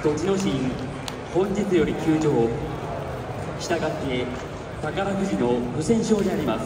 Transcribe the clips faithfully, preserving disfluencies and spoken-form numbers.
栃ノ心本日より休場。したがって宝富士の不戦勝であります。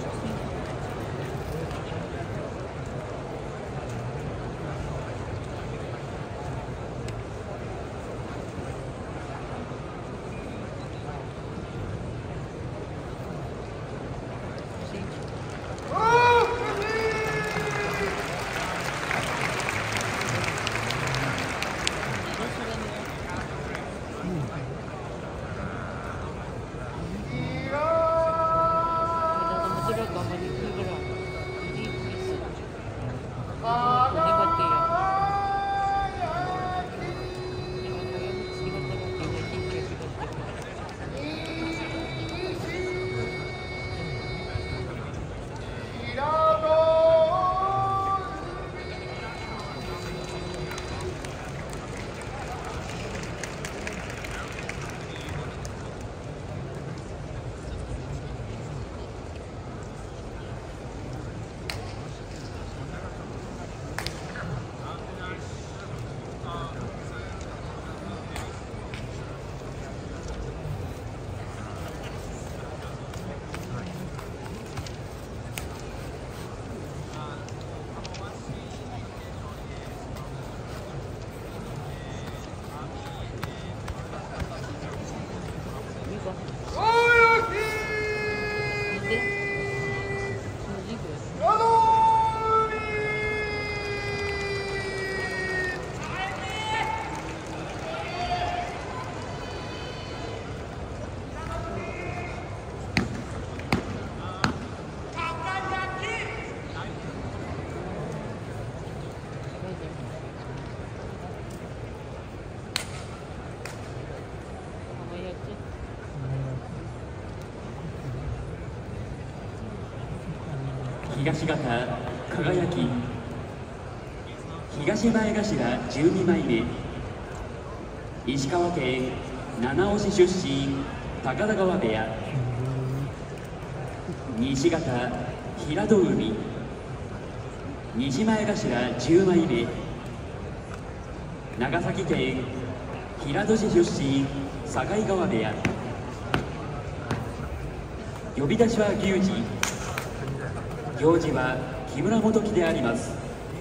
東方輝き東前頭じゅうにまいめ、石川県七尾市出身高田川部屋。西方平戸海西前頭じゅうまいめ、長崎県平戸市出身境川部屋。呼び出しは牛次、行司は木村元樹であります。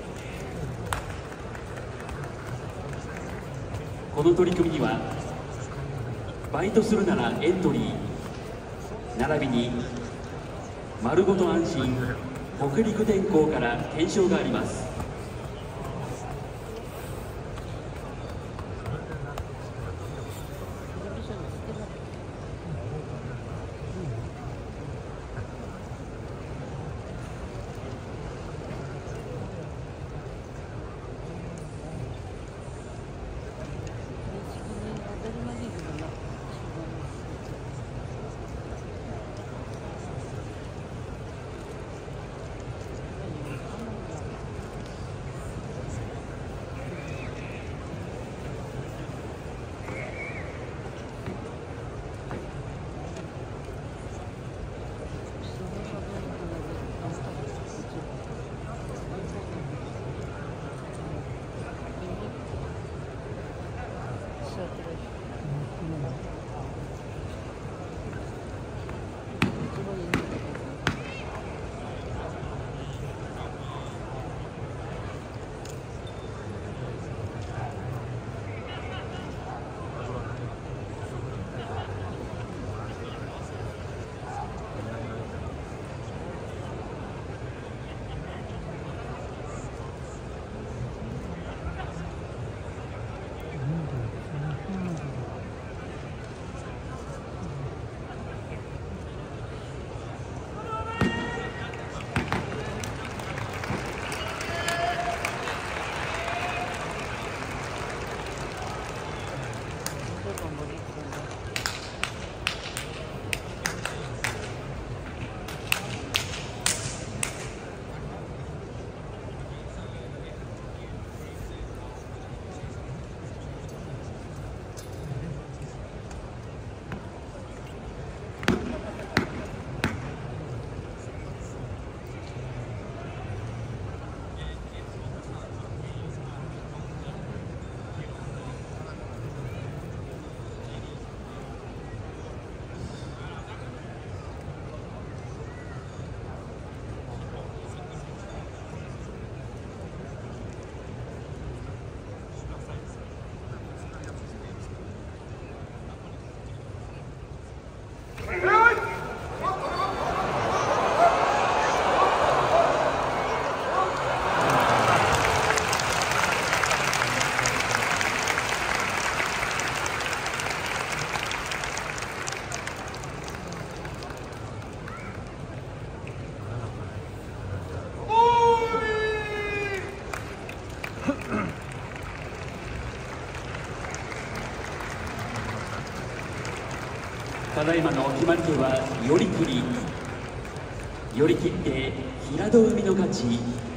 この取り組みにはバイトするならエントリー並びに丸ごと安心北陸電工から検証があります。 ただいまの決まり手は寄り切り、寄り切って平戸海の勝ち。